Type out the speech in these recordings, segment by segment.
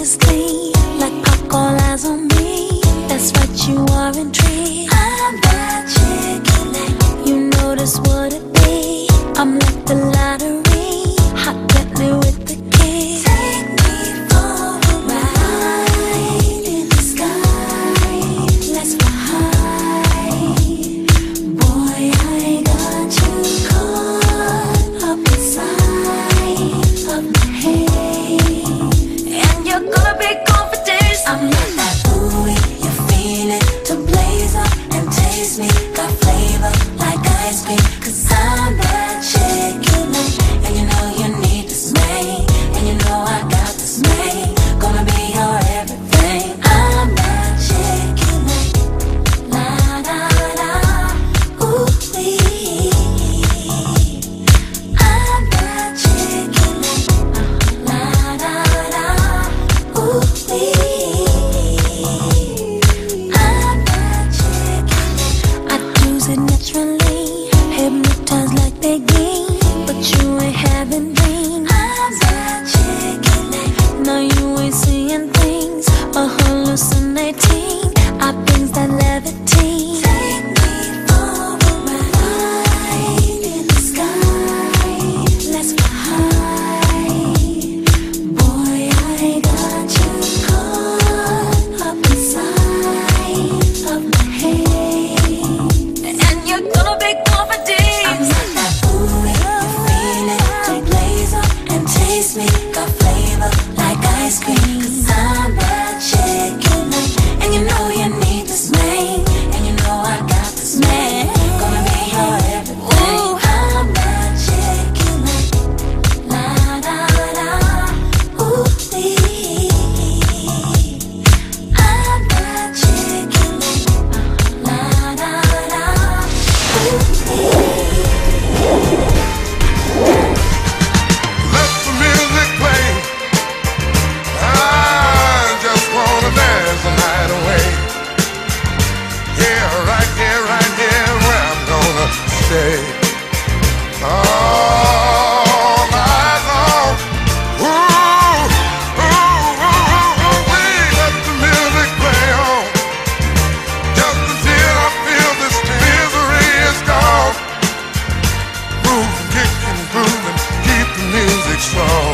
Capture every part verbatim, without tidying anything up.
endlessly, like pop, all eyes on me. That's what you are, intrigued. I'm that chick you like. You notice what it be. I'm like the lottery, hot gently with the key. Take me for a ride in the sky. Let's fly high. Boy, I got you caught up inside of my head, and you're gonna be gone for days. I'm like that buoy, you feel it, to blaze up and taste me. Got flavor like ice cream, cause I'm that chick you like. And you know you need this man, and you know I got this man. Gonna be your everything. I'm that chick you like. La da da, ooh wee. I'm that chick you like. La da da, ooh wee. I'm that chick you like. I do it naturally, hypnotized like Biggie, but you ain't having dreams. I'm that chick you like. Now you ain't seeing things or hallucinating. I things that levitate. Take me for a ride in the sky. Let's fly high. Boy, I got you caught up inside of my head, and you're gonna be gone for days. I'm like that buoy, you feel it, to blaze up and taste me. Got flavor like ice cream, cause I'm that chick you like. And you know you need this man, and you know I got this man. Gonna be your everything. I'm that chick you like. La da da, ooh wee. I'm that chick you like. La da da, ooh wee. Let the music play. I just wanna dance the night away. Yeah, right here, right here, where I'm gonna stay. All night long. Ooh, ooh, ooh, ooh, ooh, wee. Let the music play on. Just until I feel this misery is gone. Moving, kicking, grooving, keep the music strong.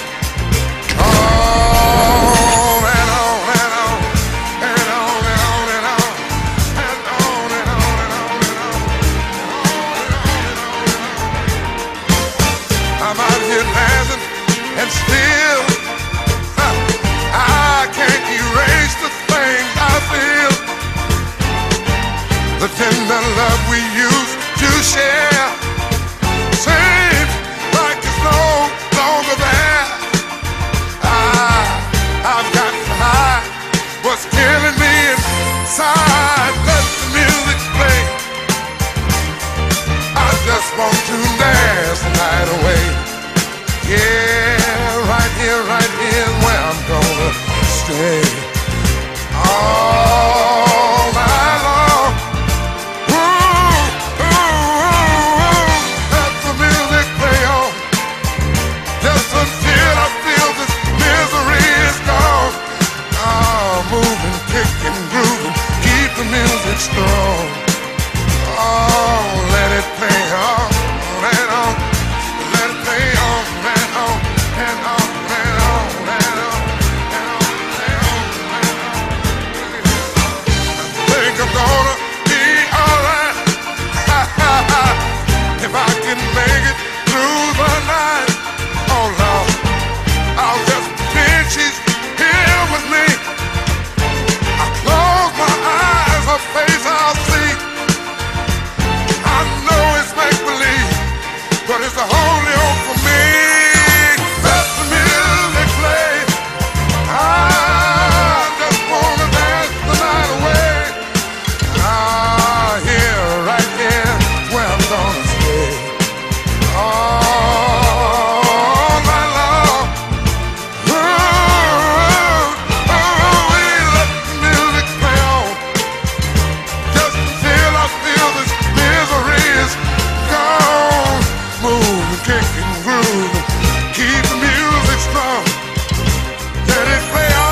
On and on and on, and on and on and on, and on and on and on and on, I'm out here dancing, and still huh, I can't erase the things I feel. The tender love we used to share seems like it's no longer there. I, I've got to hide what's killing me inside. Let the music play. I just want to dance the night away. Yeah, right here, right here is where I'm gonna stay. All night long. Ooh, ooh, ooh, ooh. Let the music play on. Just until I feel this misery is gone. Oh, moving, kicking, grooving, keep the music strong. Oh, let it play on and on. Let it play on and on and on and on and on and on and on and on. I think I'm gonna be alright if I can make it through the night. Oh Lord, I'll just pretend she's here with me. I close my eyes, her face I'll see. I know it's make-believe, but it's the only hope for me. Let the music play. I just wanna dance the night away. Ah, here, right here, where I'm gonna stay. All night long. Ooh, ooh, ooh, we let the music play on. Just until I feel this misery is gone. Moving, kicking, grooving, keep the music strong. Let it play on.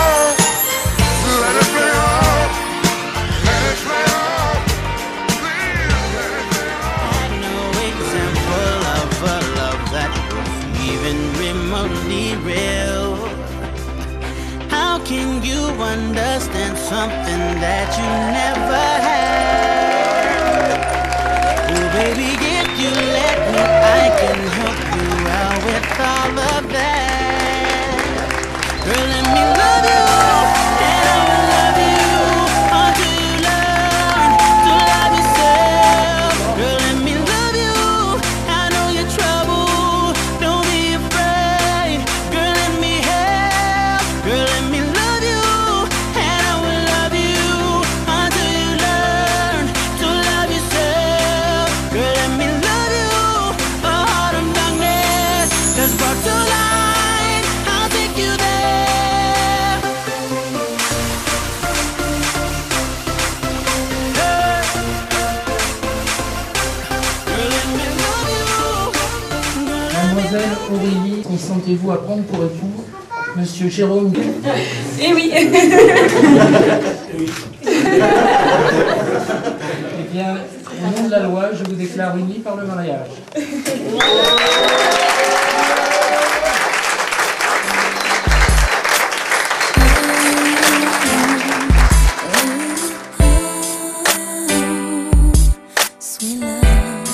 even remotely real. How can you understand something that you never had? Oh baby, if you let me, I can help you out with all of that. Girl, let me love you, and I will love you until you learn to love yourself. Girl, let me love you, I know you're trouble, don't be afraid. Girl, let me help. Girl, let me love you, and I will love you until you learn to love yourself. Girl, let me love you, a heart of darkness that's brought to light. I'll take you there. Hey. Girl, let me love you. Mademoiselle Aurélie, consentez-vous à prendre pour époux Monsieur Jérôme? Eh oui. Eh bien, au nom de la loi, je vous déclare unis par le mariage. Sweet love,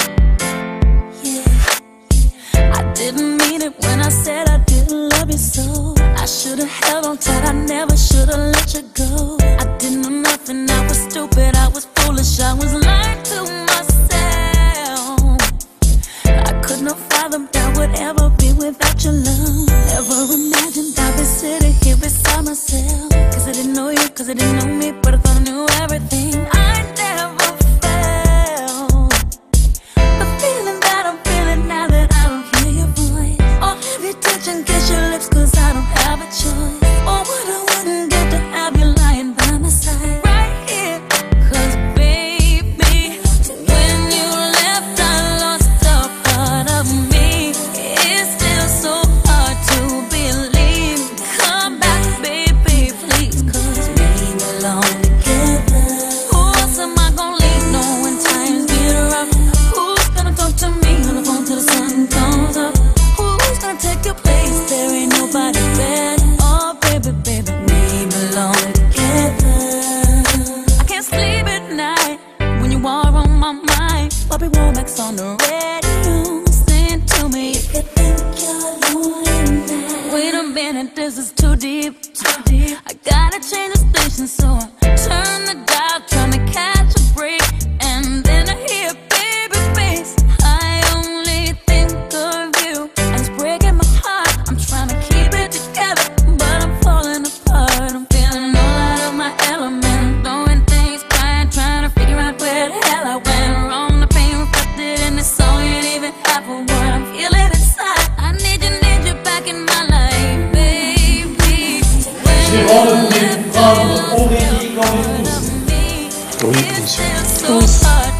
yeah. I didn't mean it when I said I didn't love you so. I should've held on tight, I never should've let you go. I didn't know nothing, I was stupid, I was foolish, I was lying to myself. I could not fathom that would ever be without your love. Never imagined I'd be sitting here beside myself. Cause I didn't know you, cause I didn't know me, but I thought I knew everything. I never felt the feeling that I'm feeling now that I don't hear your voice. Or have you touch and kiss your lips cause I don't have a choice. Or what I wouldn't get to have you lying by my side right here. Cause baby, when you left I lost a part of me. It's still so hard to believe. Come back baby please, cause we belong together. Who else am I gonna leave no when times get rough? Who's gonna talk to me on the phone till the sun comes up? Who's gonna take your place? There ain't nobody better. Oh baby, baby, we belong together. I can't sleep at night when you are on my mind. Bobby Womack's on the radio, sing to me if you think you're lonely now. Wait a minute, this is too deep, too deep. I gotta change the station, so I turn the dial, trying to catch a break, and then I hear baby face. I only think of you, and it's breaking my heart. I'm trying to keep it together, but I'm falling apart. I'm feeling all out of my element, doing things, crying, trying to figure out where the hell I went wrong. The pain reflected in this song ain't even half of what I'm feeling inside. I need you, need you back in my life, baby. Jérôme, vous voulez prendre Aurélie comme épouse? Oui, bien sûr. Oui.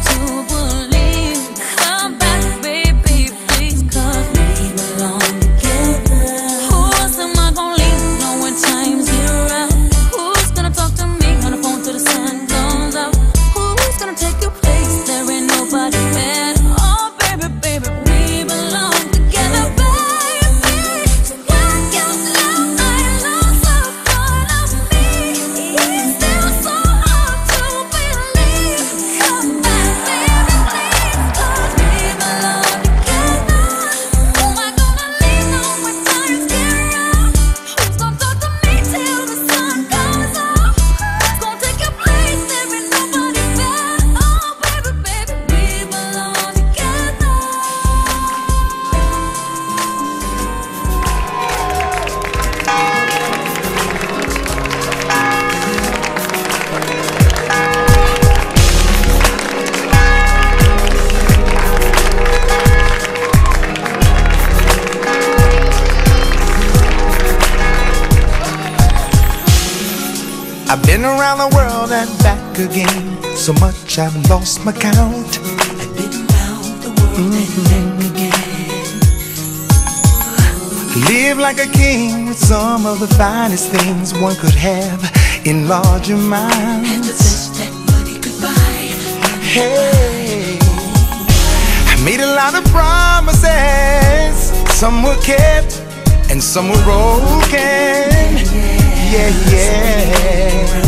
I've been around the world and back again, so much I've lost my count. I've been around the world mm-hmm. and back again. Live like a king with some of the finest things one could have in large amounts. And the best that money could buy. Hey, I made a lot of promises, Some were kept and some were broken. Yeah, yeah.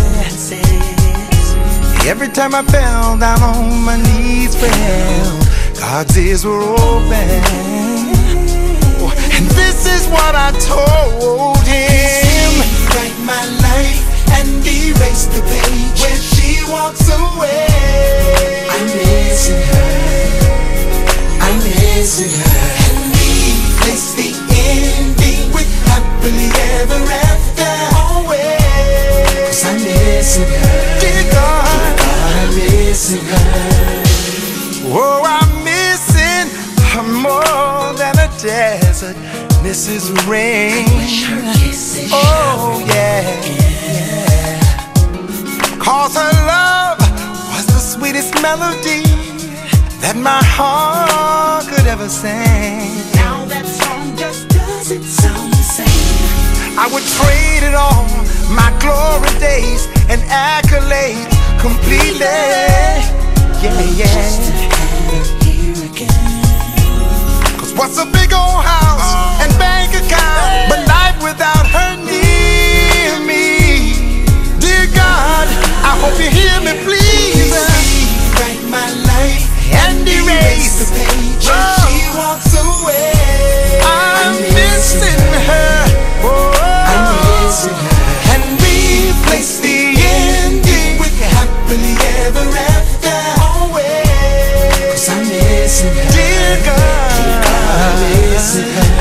Every time I fell down on my knees, fell, God's ears were open. And this is what I told him: write my life and erase the page when she walks away. I'm missing her, I'm missing her. And replace the ending with happily ever after, always. 'Cause I'm missing her, dear God, dear God, I'm missing her. Oh, I'm missing her more than a desert misses rain. Oh, yeah, yeah. 'Cause her love was the sweetest melody that my heart could ever sing. Now that song just doesn't sound the same. I would trade it all, my glory days and accolades completely. Yeah, yeah. Cause what's a big old house and bank account but life without her near me? Dear God, I hope you hear me, please. Write my life and erase the page when oh. she walks away. I'm missing her, oh. I'm missing her. And replace the ending with happily ever after, always. 'Cause I'm missing her, dear God, dear God, I'm missing her.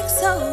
so